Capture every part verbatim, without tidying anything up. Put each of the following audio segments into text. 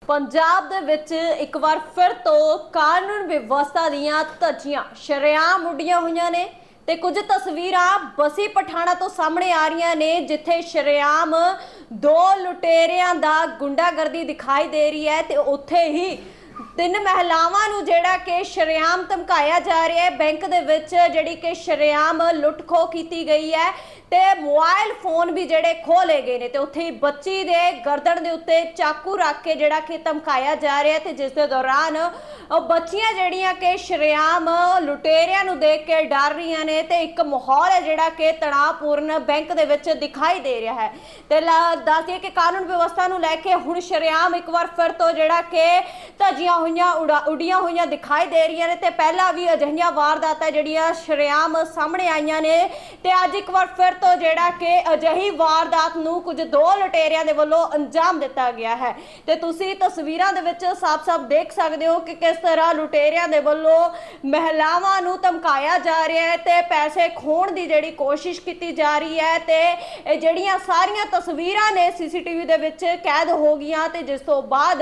पंजाब दे विच एक बार फिर तो कानून व्यवस्था दीयां धज्जियां शरेआम उड्डियां होईयां ने ते कुछ तस्वीरां बसी पठाणा तो सामने आ रही ने जिथे शरेआम दो लुटेरियां दा गुंडागर्दी दिखाई दे रही है ते उत्थे ही तीन महिलावां नूं जिहड़ा कि शरेआम धमकाया जा रहा है। बैंक दे विच जिहड़ी कि शरेआम लुट खो की गई है ते मोबाइल फोन भी जिहड़े खो ले गए ने ते उत्थे बच्ची दे गर्दन दे उत्ते चाकू रख के जिहड़ा कि धमकाया जा रहा है ते जिस दे दौरान बच्चियां जिहड़ियां कि शरेआम लुटेरियां नूं देख के डर रही ने ते एक माहौल है जिहड़ा कि तणावपूर्ण बैंक दे विच दिखाई दे रहा है। ते दस दिए कि कानून व्यवस्था नूं लैके हुण शरेआम एक बार फिर तो जिहड़ा कि धज्जियां होईयां उड़ा उड़ियां होईयां दिखाई दे रही ने ते पहला भी अजिहियां वारदातां जिहड़ियां शरेआम सामने आईयां ने ते अज एक बार फिर तो जिहड़ा कि अजिही वारदात नूं कुछ दो लुटेरियां दे वल्लों अंजाम दिता गया है। ते तुसीं तस्वीरां दे विच साफ साफ देख सकदे हो कि किस तरह लुटेरियां दे वल्लों महिलावां नूं धमकाया जा रहा है ते पैसे खोण दी जिहड़ी कोशिश कीती जा रही है ते जिहड़ियां सारियां तस्वीरां ने सीसीटीवी दे विच कैद हो गईयां ते जिस तो बाद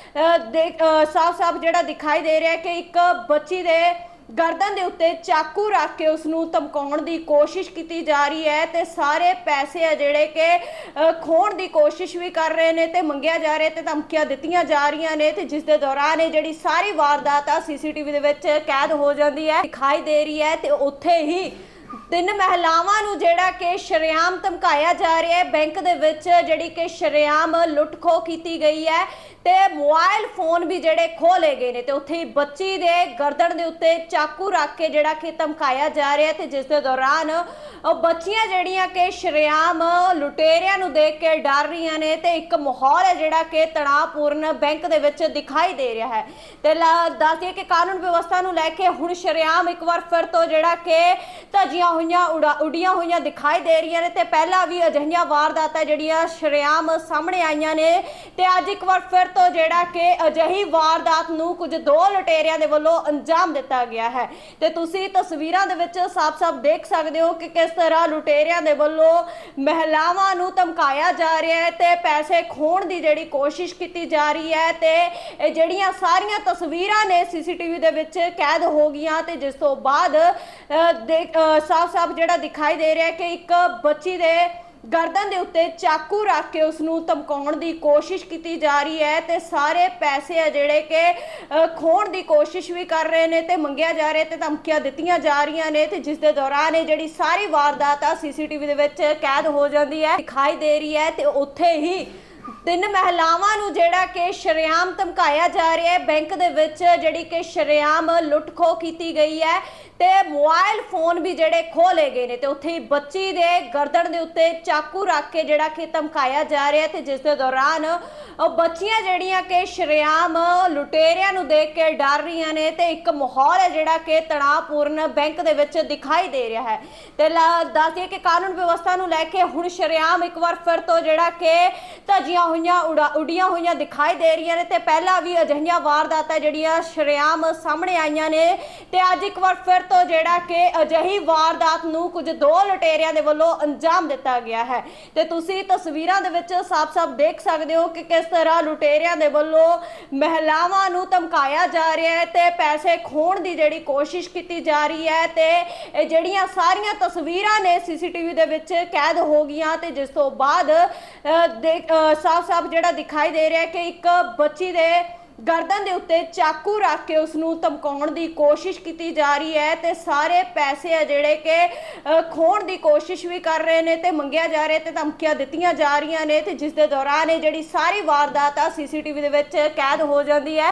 साफ साफ जिहड़ा दिखाई दे रहा है कि एक बच्ची दे गर्दन दे उत्ते चाकू रख के उसनूं धमकाउण दी कोशिश की जा रही है ते सारे पैसे आ जिहड़े कि खोण दी कोशिश भी कर रहे ने ते मंगिया जा रहा है ते धमकियां दित्तियां जा रही ने ते जिस दे दौरान ये जिहड़ी सारी वारदात आ सीसीटीवी दे विच कैद हो जाती है दिखाई दे रही है ते उत्थे ही तीन महिलावां नूं जिहड़ा कि शरेआम धमकाया जा रहा है। बैंक दे विच जिहड़ी कि शरेआम लुट खो की गई है ते मोबाइल फोन भी जिहड़े खो ले गए ने ते उत्थे बच्ची दे गर्दन दे उत्ते चाकू रख के जिहड़ा कि धमकाया जा रहा है ते जिस दे दौरान बच्चियां जिहड़ियां कि शरेआम लुटेरियां नूं देख के डर रही ने ते एक माहौल है जिहड़ा कि तणावपूर्ण बैंक दे विच दिखाई दे रहा है। ते दस दिए कि कानून व्यवस्था नूं लैके हुण शरेआम एक बार फिर तो जिहड़ा कि धज्जियां होईयां उड़ा उड़ियां होईयां दिखाई दे रही ने ते पहला भी अजिहियां वारदातां जिहड़ियां शरेआम सामने आईयां ने ते अज एक बार फिर तो जिहड़ा कि अजिही वारदात नूं कुछ दो लुटेरियां दे वल्लों अंजाम दिता गया है। ते तुसीं तस्वीरां दे विच साफ साफ देख सकदे हो कि किस तरह लुटेरियां दे वल्लों महिलावां नूं धमकाया जा रहा है ते पैसे खोण दी जिहड़ी कोशिश की जा रही है ते जिहड़ियां सारियां तस्वीरां ने सीसीटीवी दे विच कैद हो गईयां ते जिस तो बाद साफ साफ जिहड़ा दिखाई दे रहा है कि एक बच्ची दे गर्दन दे उत्ते चाकू रख के उसनूं धमकाउण दी कोशिश की जा रही है ते सारे पैसे आ जिहड़े कि खोण दी कोशिश भी कर रहे ने ते मंगिया जा रहा है ते धमकियां दित्तियां जा रही ने ते जिस दे दौरान ये जिहड़ी सारी वारदात आ सीसीटीवी दे विच कैद हो जाती है दिखाई दे रही है ते उत्थे ही तीन महिलावां नूं जिहड़ा कि शरेआम धमकाया जा रहा है। बैंक दे विच जिहड़ी कि शरेआम लुट खो की गई है ते मोबाइल फोन भी जिहड़े खो ले गए ने ते उत्थे बच्ची दे गर्दन दे उत्ते चाकू रख के जिहड़ा कि धमकाया जा रहा है ते जिस दे दौरान बच्चियां जिहड़ियां कि शरेआम लुटेरियां नूं देख के डर रही ने ते एक माहौल है जिहड़ा कि तणावपूर्ण बैंक दे विच दिखाई दे रहा है। ते दस दिए कि कानून व्यवस्था नूं लैके हुण शरेआम एक बार फिर तो जिहड़ा कि धज्जियां होईयां उड़ा उड़ियां होईयां दिखाई दे रही ने ते पहला भी अजिहियां वारदातां जिहड़ियां शरेआम सामने आईयां ने ते अज एक बार फिर तो जिहड़ा कि अजिही वारदात नूं कुछ दो लुटेरियां दे वल्लों अंजाम दिता गया है। ते तुसीं तस्वीरां दे विच साफ साफ देख सकदे हो कि किस तरह लुटेरियां दे वल्लों महिलावां नूं धमकाया जा रहा है ते पैसे खोण दी जिहड़ी कोशिश की जा रही है ते जिहड़ियां सारियां तस्वीरां ने सीसीटीवी दे विच कैद हो गईयां ते जिस तो बाद साफ साफ जिहड़ा दिखाई दे रहा है कि एक बच्ची दे गर्दन दे उत्ते चाकू रख के उसनूं धमकाउण दी कोशिश की जा रही है ते सारे पैसे आ जिहड़े कि खोण दी कोशिश भी कर रहे ने ते मंगिया जा रहा है ते धमकियां दित्तियां जा रही ने ते जिस दे दौरान ये जिहड़ी सारी वारदात आ सीसीटीवी दे विच कैद हो जाती है।